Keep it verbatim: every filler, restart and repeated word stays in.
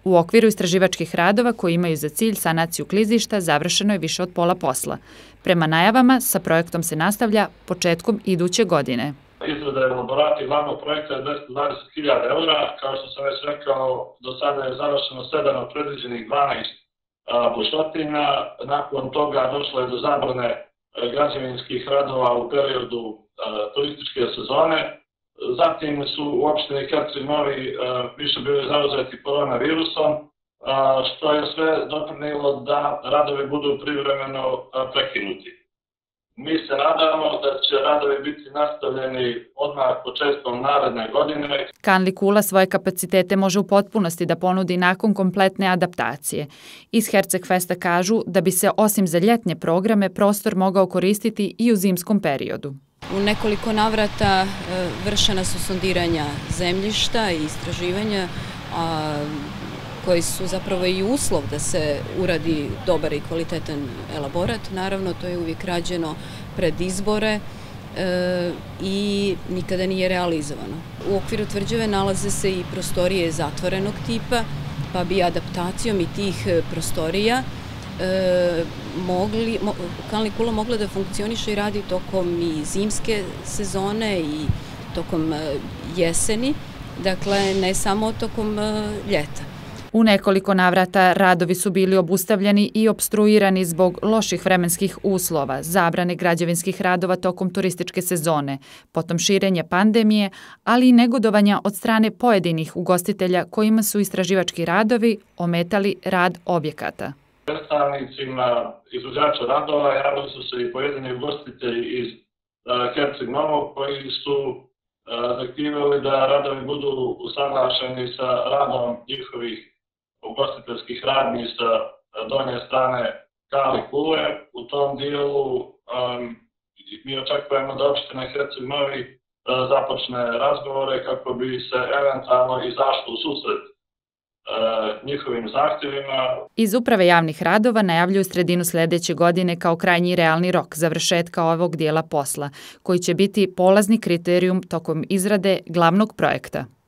U okviru istraživačkih radova koji imaju za cilj sanaciju klizišta završeno je više od pola posla. Prema najavama, sa projektom se nastavlja početkom iduće godine. Izrada elaborata glavnog projekta je dvesta dvadeset hiljada eura. Kao što sam već rekao, do sada je završeno sedam od predviđenih dvanaest bušotina. Nakon toga došlo je do zabrane građevinskih radova u periodu turističke sezone. Zatim su u opštini Herceg Novi više bili zauzeti koronavirusom, što je sve doprinelo da radovi budu privremeno prekinuti. Mi se nadamo da će radovi biti nastavljeni odmah početkom naredne godine. Kanli kula svoje kapacitete može u potpunosti da ponudi nakon kompletne adaptacije. Iz Herceg Festa kažu da bi se osim za ljetnje programe prostor mogao koristiti i u zimskom periodu. U nekoliko navrata vršena su sondiranja zemljišta i istraživanja koji su zapravo i uslov da se uradi dobar i kvalitetan elaborat. Naravno, to je uvijek rađeno pred izbore i nikada nije realizovano. U okviru tvrđave nalaze se i prostorije zatvorenog tipa, pa bi adaptacijom i tih prostorija Kanli kula mogla da funkcioniše i radi tokom i zimske sezone i tokom jeseni, dakle ne samo tokom ljeta. U nekoliko navrata radovi su bili obustavljeni i opstruirani zbog loših vremenskih uslova, zabrane građevinskih radova tokom turističke sezone, potom širenja pandemije, ali i negodovanja od strane pojedinih ugostitelja kojima su istraživački radovi ometali rad objekata. Predstavnicima izvođača radova javili su se i pojedini ugostitelji iz Herceg Novog koji su zahtijevali da radovi budu usaglašeni sa radom njihovih ugostiteljskih radnji sa donje strane Kanli kule. U tom dijelu mi očekujemo da opština Herceg Novi započne razgovore kako bi se eventualno izašlo u susret njihovim zahtjevima. Iz Uprave javnih radova najavljuju sredinu sljedeće godine kao krajnji realni rok završetka ovog dijela posla, koji će biti polazni kriterijum tokom izrade glavnog projekta.